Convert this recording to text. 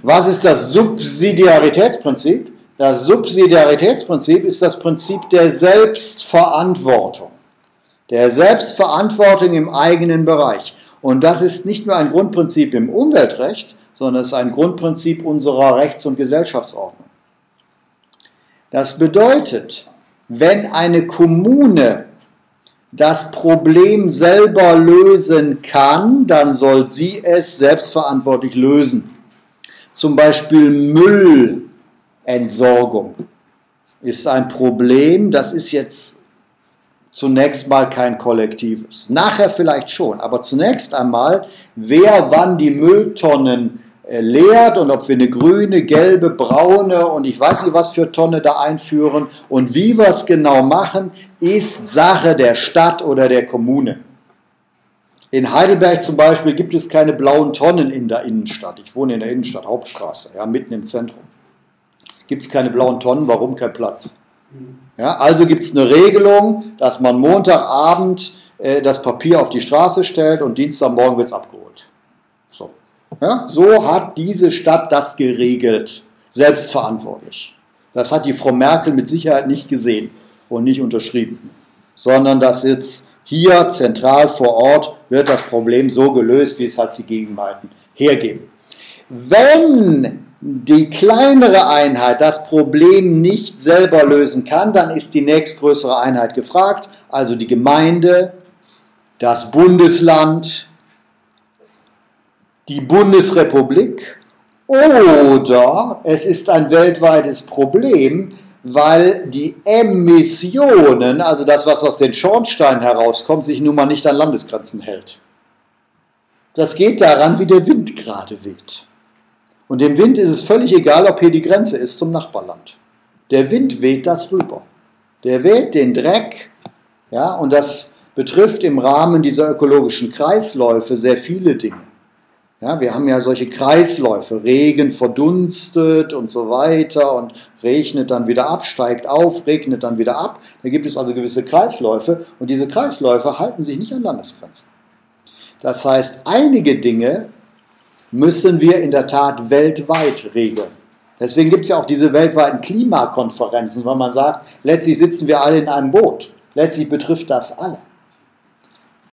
Was ist das Subsidiaritätsprinzip? Das Subsidiaritätsprinzip ist das Prinzip der Selbstverantwortung. Der Selbstverantwortung im eigenen Bereich. Und das ist nicht nur ein Grundprinzip im Umweltrecht, sondern es ist ein Grundprinzip unserer Rechts- und Gesellschaftsordnung. Das bedeutet, wenn eine Kommune das Problem selber lösen kann, dann soll sie es selbstverantwortlich lösen. Zum Beispiel Müllentsorgung ist ein Problem, das ist jetzt zunächst mal kein kollektives. Nachher vielleicht schon, aber zunächst einmal, wer wann die Mülltonnen leert und ob wir eine grüne, gelbe, braune und ich weiß nicht was für Tonne da einführen und wie wir es genau machen, ist Sache der Stadt oder der Kommune. In Heidelberg zum Beispiel gibt es keine blauen Tonnen in der Innenstadt. Ich wohne in der Innenstadt, Hauptstraße, ja, mitten im Zentrum. Gibt es keine blauen Tonnen, warum kein Platz? Ja, also gibt es eine Regelung, dass man Montagabend das Papier auf die Straße stellt und Dienstagmorgen wird es abgeholt. So. Ja, so hat diese Stadt das geregelt, selbstverantwortlich. Das hat die Frau Merkel mit Sicherheit nicht gesehen und nicht unterschrieben, sondern das jetzt hier zentral vor Ort wird das Problem so gelöst, wie es halt die Gegebenheiten hergeben. Wenn die kleinere Einheit das Problem nicht selber lösen kann, dann ist die nächstgrößere Einheit gefragt, also die Gemeinde, das Bundesland, die Bundesrepublik oder es ist ein weltweites Problem, weil die Emissionen, also das, was aus den Schornsteinen herauskommt, sich nun mal nicht an Landesgrenzen hält. Das geht daran, wie der Wind gerade weht. Und dem Wind ist es völlig egal, ob hier die Grenze ist zum Nachbarland. Der Wind weht das rüber. Der weht den Dreck, ja, und das betrifft im Rahmen dieser ökologischen Kreisläufe sehr viele Dinge. Ja, wir haben ja solche Kreisläufe, Regen verdunstet und so weiter und regnet dann wieder ab, steigt auf, regnet dann wieder ab. Da gibt es also gewisse Kreisläufe und diese Kreisläufe halten sich nicht an Landesgrenzen. Das heißt, einige Dinge müssen wir in der Tat weltweit regeln. Deswegen gibt es ja auch diese weltweiten Klimakonferenzen, weil man sagt, letztlich sitzen wir alle in einem Boot. Letztlich betrifft das alle.